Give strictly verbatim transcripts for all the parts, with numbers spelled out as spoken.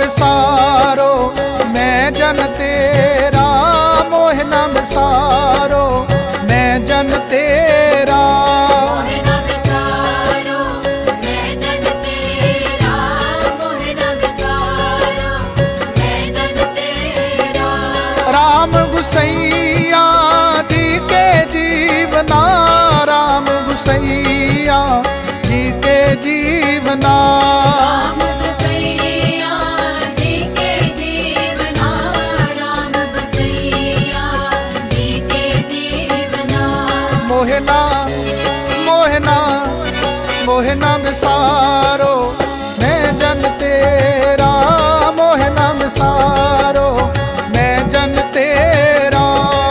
विसारो मैं जन तेरा, मोह न विसारो मैं जन तेरा। मोह न विसारो मैं जन तेरा, मोह न विसारो मैं जन तेरा। राम गुसैया जी के जीवना, राम गुसैया जी के जीवना। राम गुसैया जी के जीवना, राम गुसैया जी के जीवना। मोहना मोहना मोहना विसारो मैं जन तेरा, मोहना विसारो मैं जन तेरा।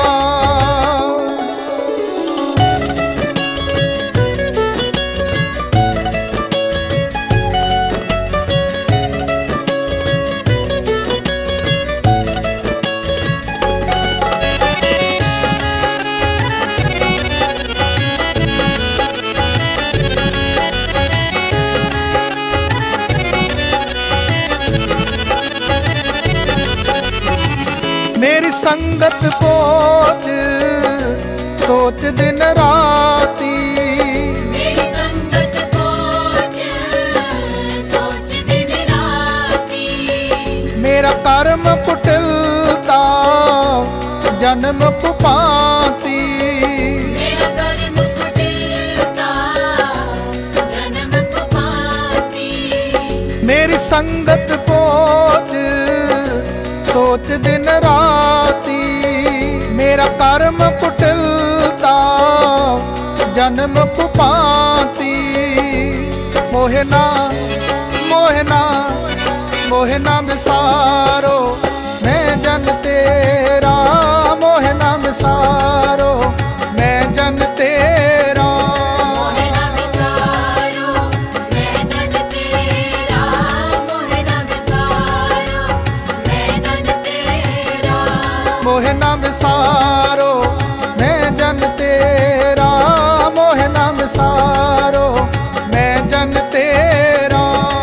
मेरी संगत पोच सोच दिन राती, मेरी संगत पोच सोच दिन राती। मेरा कर्म कुटिलता जन्म कुपाती, मेरा कर्म कुटिलता जन्म कुपाती। मेरी संगत पोच सोच दिन राती। मेरा कर्म कुटिलता जन्म कुपाती। मोहना मोहना मोहना विसारो मैं जन तेरा, मोहना विसारो मैं जन तेरा। मोह न विसारो मैं जन तेरा, मोह न विसारो मैं जन तेरा। मोहना विसारो मैं जन तेरा, मोहना विसारो मैं जन तेरा।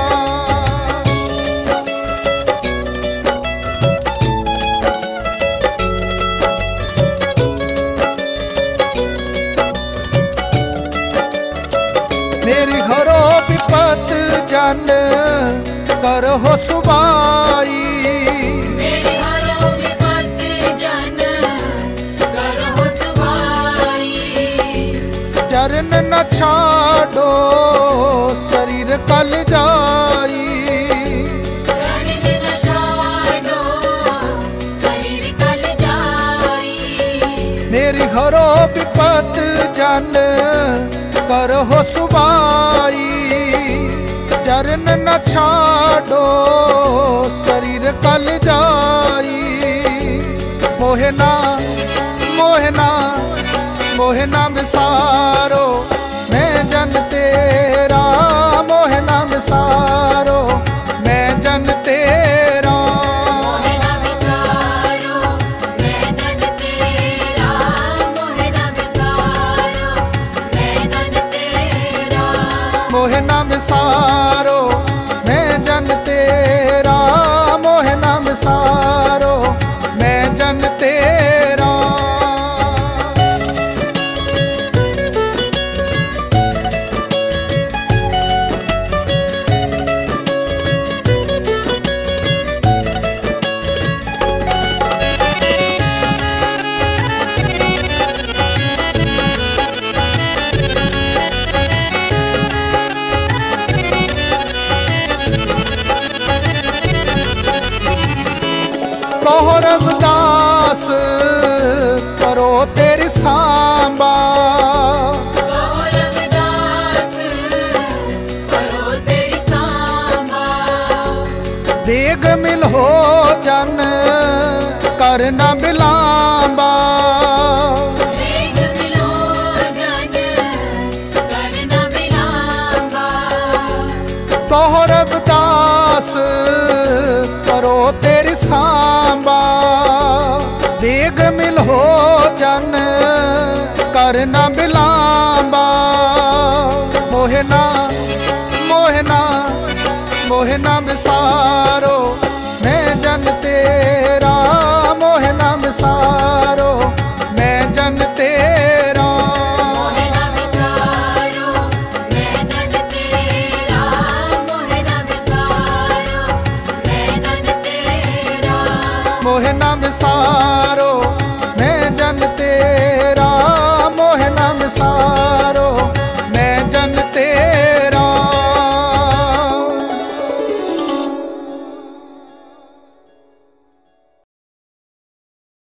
मेरी घरो विपत जन करहो सुबाई, मेरे घरों विपत जन करहो सुभाई। चरण न छाड़ो शरीर कल जाई। शरण न छाड़ो शरीर कल जाई। मेरी घरो विपत जन करहो सुबाई। चरण न छाड़ो शरीर कल जाई। मोहना मोहना मोहना विसारो मैं जन तेरा, मोहना विसारो मैं जन तेरा। मोह न विसारो मैं जन तेरा, मोह न विसारो मैं जन तेरा। मोहना विसारो मैं जन तेरा, मोहना विसारो मैं जन तेरा। कहो रविदास करो तेरी सांबा, कहो रविदास करो तेरी सांबा। देग मिल हो जन करना बिलांबा। देग मिलो जन करना बिलांबा। कहो रविदास करो तेरी सांबा। देग मिल हो जन करना बिलांबा। मोहना मोहना मोहना विसारो तेरा मोह ना विसारो, मैं जन तेरा। मोह ना विसारो, मैं जन तेरा, मोह ना विसारो, मैं जन तेरा। मोह ना विसारो, मैं जन तेरा।